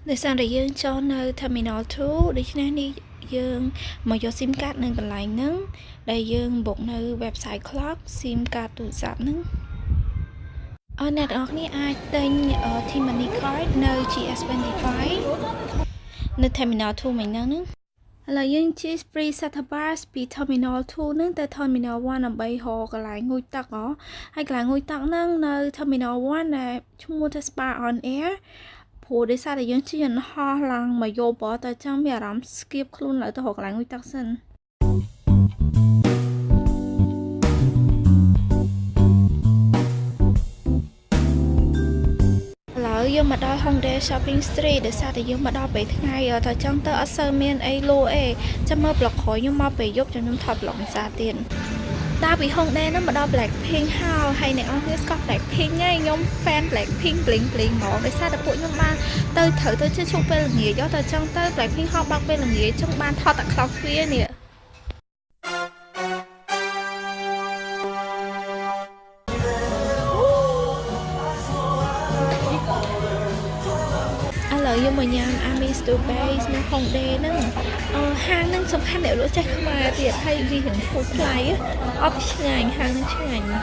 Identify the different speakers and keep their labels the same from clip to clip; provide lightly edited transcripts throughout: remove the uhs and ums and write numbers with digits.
Speaker 1: ដោយសារតែយើងចូលនៅ Terminal 2 ដូច្នេះនេះយើងមកយក SIM card នៅកន្លែងហ្នឹងដែលយើងបុកនៅ website clock SIM card ទូរស័ព្ទហ្នឹងអ្នកទាំងអស់គ្នាអាចទិញ T-Money card នៅ GS25 នៅ Terminal 2 មិញហ្នឹងឥឡូវយើងជិះ Free Shuttle Bus ពី Terminal 2 ហ្នឹងទៅ Terminal 1 ដើម្បីរកកន្លែងងូតទឹកហើយកន្លែងងូតទឹកហ្នឹងនៅ Terminal 1 ដែលឈ្មោះថា Spa on Air ព្រោះដោយសារតែយើងជិះយន្តហោះឡើងមកយោបទៅចាំមានអារម្មណ៍ស្គៀបខ្លួនឡើយទៅរកកន្លែងងូតទឹកសិនឥឡូវយើងមកដល់ Hongdae Shopping Street ដោយសារតែយើងមកដល់ពេលថ្ងៃទៅចឹងទៅអត់សូវមានអីលក់ទេចាំមើលប្លុកក្រោយខ្ញុំមកពេលយប់ខ្ញុំថតប្លុកភាសាទៀតតាពី Hongdae ហ្នឹងមកដល់ Blackpink ហើយអ្នកនរគ្នាស្គាល់ Blackpink ហ៎ខ្ញុំ fan Blackpink bling bling ហ្មងដោយសារតែពួកខ្ញុំបានត្រូវទៅជិះឈប់ពេលល្ងាចទៅចឹងទៅ Blackpink ហោះបាក់ពេលល្ងាចចឹងបានថតតែខ្លោះវានេះយើងមកញ៉ាំ Army Stew Base នៅ Hongdae ហ្នឹងហាងហ្នឹងសំខាន់អ្នកលក់ចេះខ្មែរទៀតហើយវាហិនធូរថ្លៃអត់ឆ្ងាញ់ហាងហ្នឹងឆ្ងាញ់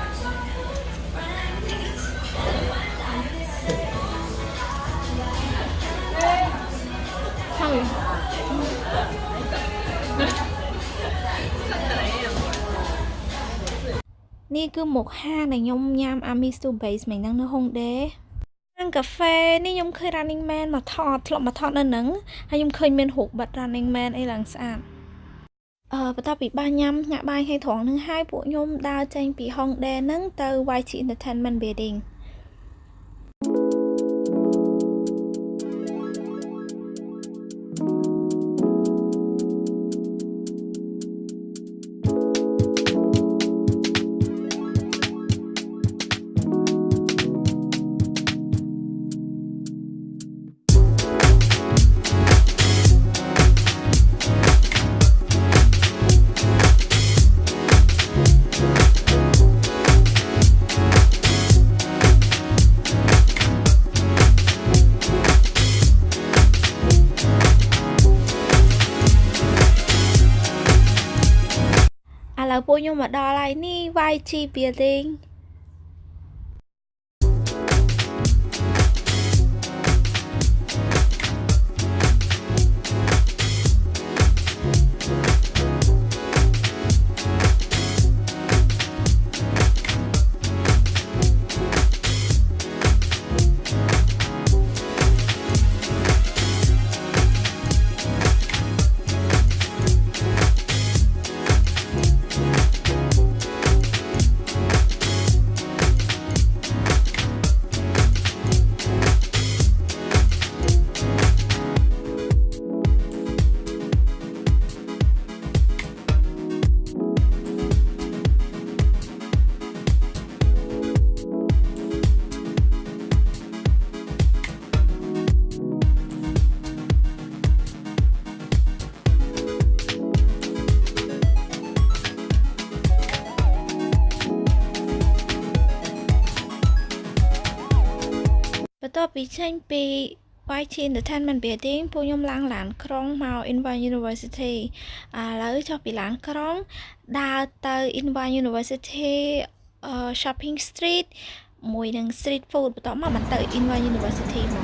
Speaker 1: ហើយនេះគឺមុខហាងដែលខ្ញុំញ៉ាំ Army Stew Base មិញហ្នឹងនៅ Hongdaeកាហ្វេនេះខ្ញុំឃើញ Running Man មកថតធ្លាប់មកថតនៅហ្នឹងហើយខ្ញុំឃើញមានរូបបិទ Running Man អីឡើងស្អាតបន្ទាប់ពីបានញ៉ាំញ៉ាំបាយហើយត្រង់ហ្នឹងហើយពួកខ្ញុំដើរចេញពី Hongdae ហ្នឹងទៅ YG Entertainment Buildingពួកខ្ញុំមកដល់ហើយនេះ YG Building បន្ទាប់ពីចេញពី YG Entertainment Building ពួកខ្ញុំឡើងឡានក្រុងមក Invine University ឥឡូវចុះពីឡានក្រុងដើរទៅ Invine University Shopping Street មួយនឹង Street Food បន្ទាប់មកបានទៅ Invine University មក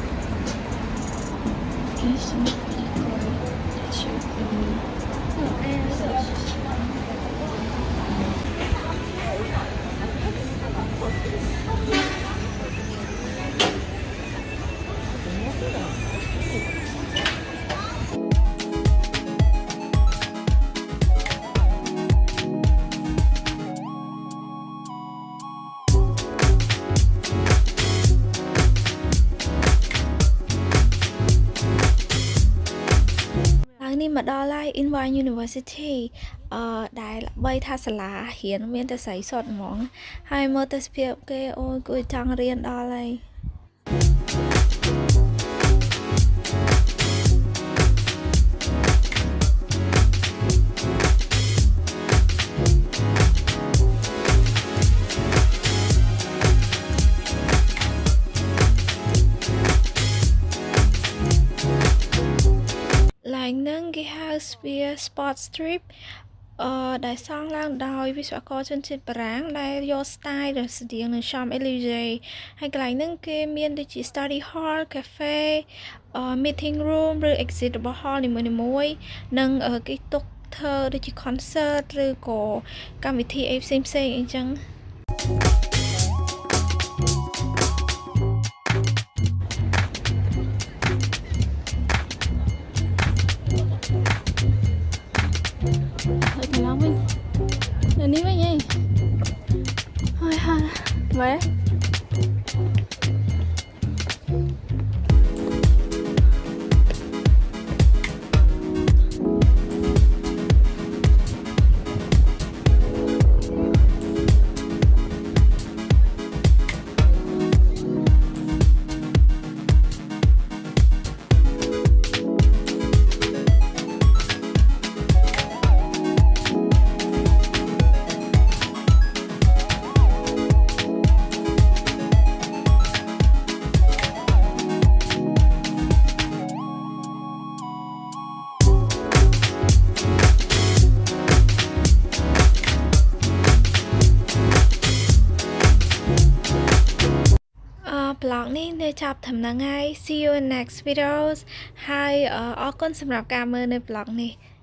Speaker 1: នេះមកដល់ហើយ Invine University ដែលល្បីថាសាលារៀនមានតែស្រីសុទ្ធហ្មងហើយមើលទៅសភាពគេអូយគួរចង់រៀនដល់ហើយ via sport strip ដែលសង់ឡើងដោយវិស្វករជនជាតិបារាំងដែលយក style ដ៏ស្តៀងនឹង Champs-Élysées ហើយកន្លែងហ្នឹងគេមានដូចជា study hall cafe meeting room ឬ exhibit hall នីមួយៗនិងគេទុកធ្វើដូចជា concert ឬក៏កម្មវិធីអីផ្សេងៗអីចឹងនេះវិញហីហើយហាវ៉េ blog នេះនៅចាប់ធំហ្នឹងហើយ see you in next videos ហើយអរគុណសម្រាប់ការមើលនៅ blog នេះ